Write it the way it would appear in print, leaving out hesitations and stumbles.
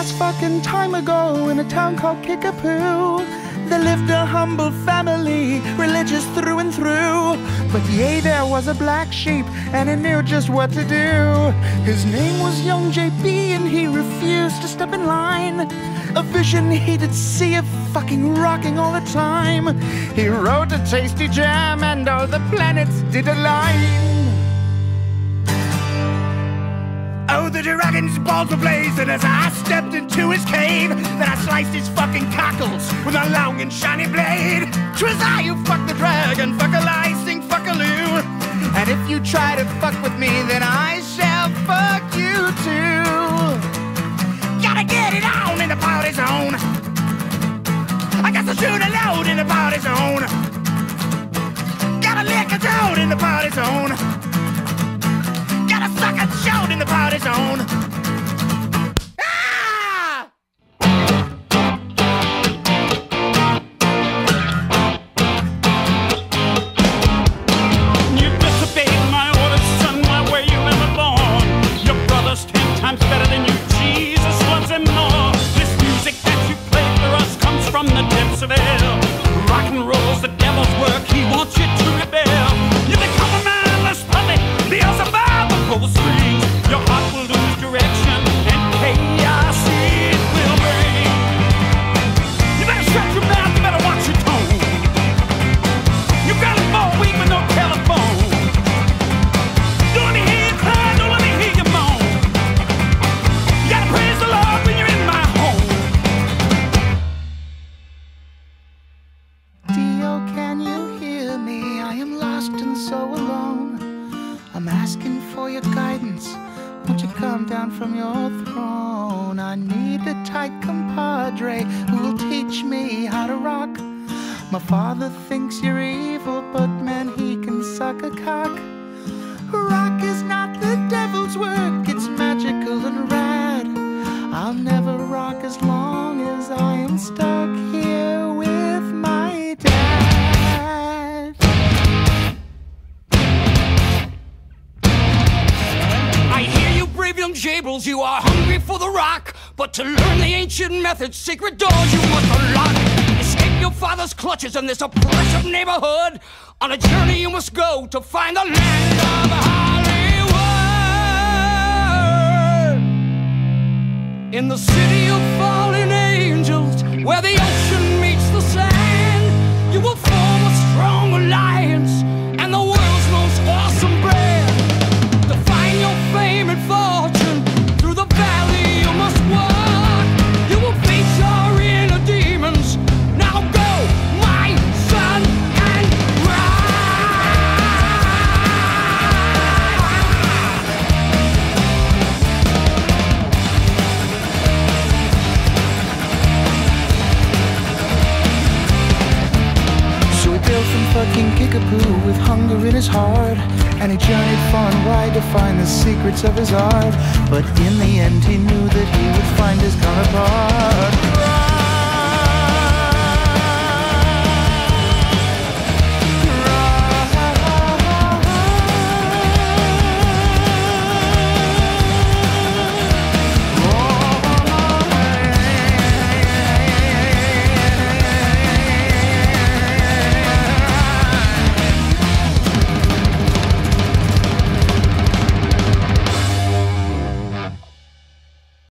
Once fucking time ago in a town called Kickapoo, there lived a humble family, religious through and through. But yea, there was a black sheep, and he knew just what to do. His name was young JB, and he refused to step in line. A vision he did see of fucking rocking all the time. He wrote a tasty jam, and all the planets did align. Oh, the dragon's balls were blazing as I stepped into his cave. Then I sliced his fucking cockles with my long and shiny blade. 'Twas I who fucked the dragon, fuck-a-licing, fuck-a-loo. And if you try to fuck with me, then I shall fuck you too. Gotta get it on in the party zone. I got to shoot a load in the party zone. Gotta lick a toad in the party zone. Gotta suck a chode in the party zone. Ah! You disobeyed my orders, son, why were you ever born? Your brother's 10 times better than you, Jesus loves him more. This music that you play for us comes from the depths of hell. Rock and roll's the devil's work, he wants you to rebel. You become a mindless puppet, Beelzebub. Strings. Your heart will lose direction and chaos it will bring. You better shut your mouth, you better watch your tone. You got a more weak with no telephone. Don't let me hear you cry, don't let me hear you moan. You gotta praise the Lord when you're in my home. Dio, can you hear me? I am lost and so alone. I'm asking for your guidance. Won't you come down from your throne? I need a tight compadre who will teach me how to rock. My father thinks you're evil, but man, he can suck a cock. Rock is not the devil's work, it's magical and rad. I'll never rock as long as I am stuck here with my dad. Young jables, you are hungry for the rock, but to learn the ancient methods, secret doors you must unlock. Escape your father's clutches in this oppressive neighborhood. On a journey you must go to find the land of Hollywood. In the city of fallen angels, where the ocean meets the sand, you will form a strong alliance and the world's most awesome brand. To find your fame and fortune, through the valley you must walk. You will face your inner demons. Now go, my son, and ride. So he built from fucking Kickapoo with hunger in his heart. And he journeyed far and wide to find the secrets of his art. But in the end he knew that he would find his counterpart.